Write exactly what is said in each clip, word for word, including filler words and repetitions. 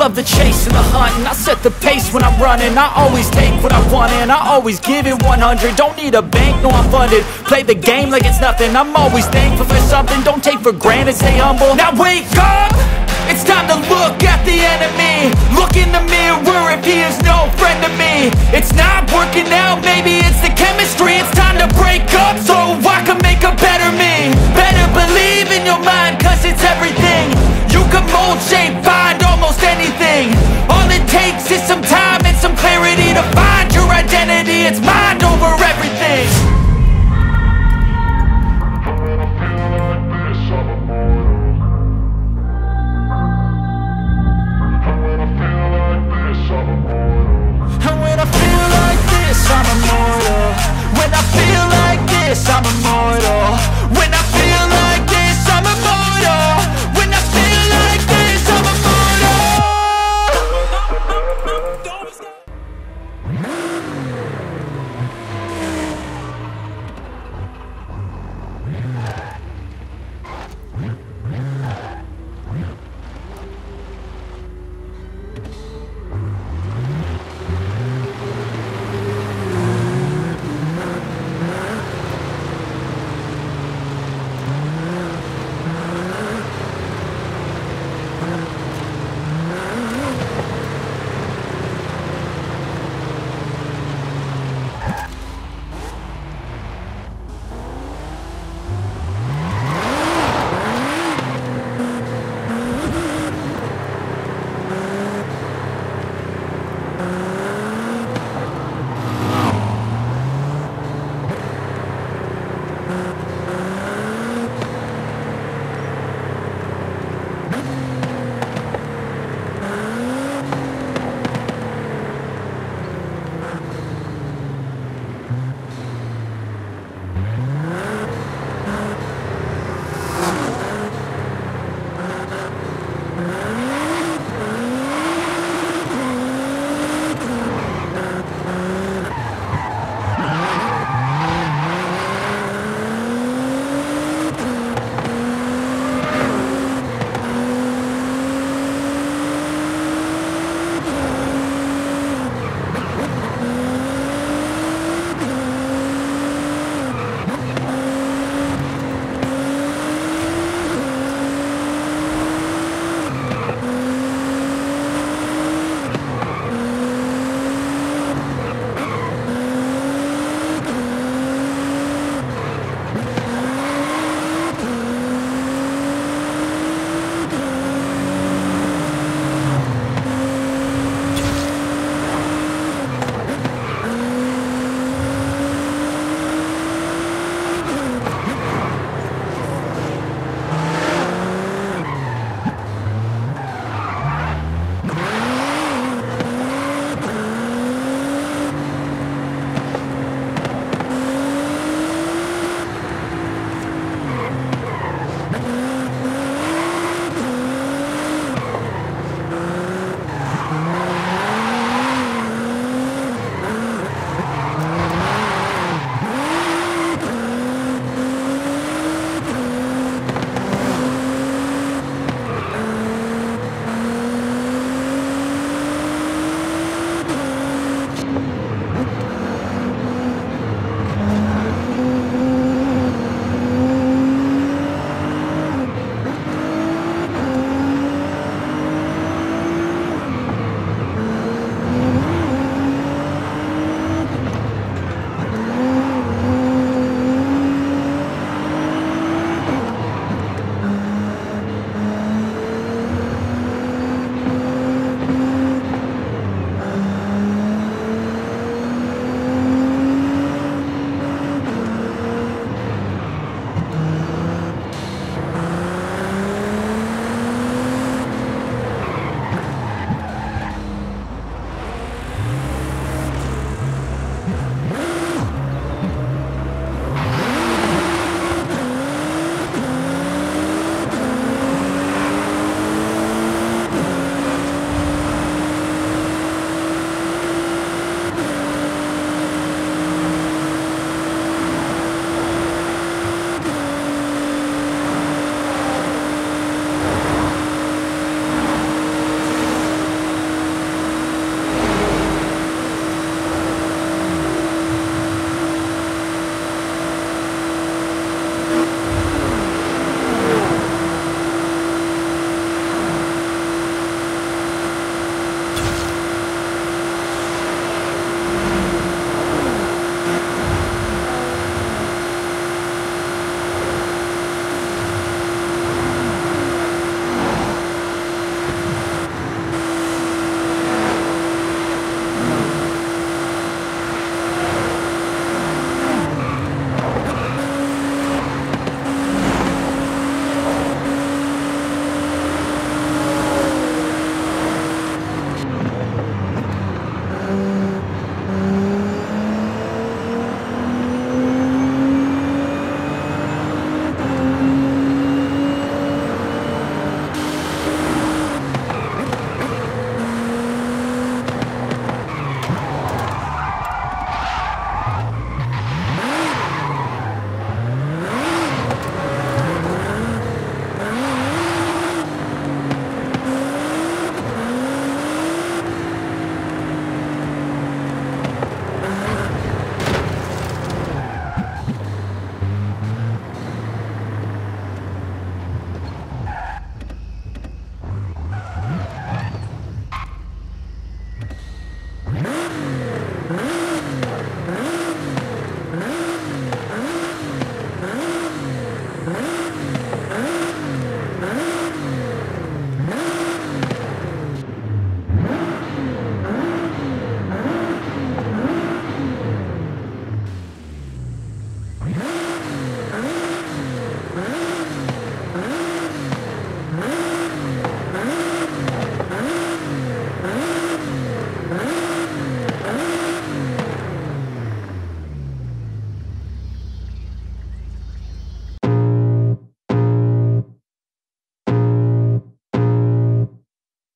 love the chase and the hunt, and I set the pace when I'm running. I always take what I want and I always give it one hundred. Don't need a bank, no I'm funded. Play the game like it's nothing. I'm always thankful for something. Don't take for granted, stay humble. Now wake up! It's time to look at the enemy. Look in the mirror if he is no friend to me. It's not working out, maybe it's the chemistry. It's time to break up so I can make a better me. Better believe in your mind, cause it's everything. You can mold, shape, find almost anything. All it takes is some time and some clarity to find your identity. It's mind over everything. I'm immortal. When I feel like this, I'm immortal. When I feel like this, I'm immortal. When I feel like this, I'm immortal.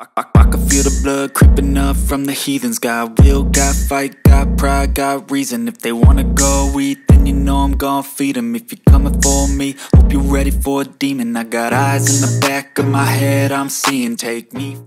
I, I can feel the blood creeping up from the heathens. Got will, got fight, got pride, got reason. If they wanna go eat, then you know I'm gon' feed them. If you're coming for me, hope you're ready for a demon. I got eyes in the back of my head, I'm seeing. Take me